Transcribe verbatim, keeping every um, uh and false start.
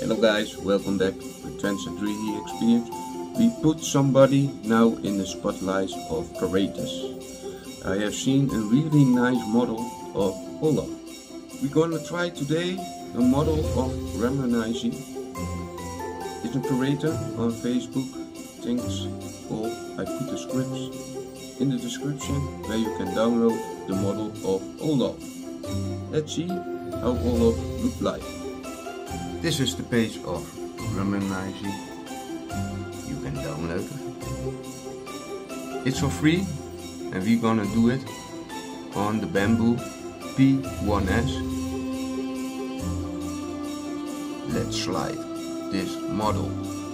Hello guys, welcome back with Transit three D Experience. We put somebody now in the spotlight of creators. I have seen a really nice model of Olaf. We're gonna try today a model of Reminiscing. It's a creator on Facebook. Thanks all. I put the scripts in the description where you can download the model of Olaf. Let's see how Olaf looks like. This is the page of Reminiscing. You can download it. It's for free and we're gonna do it on the Bamboo P one S. Let's slide this model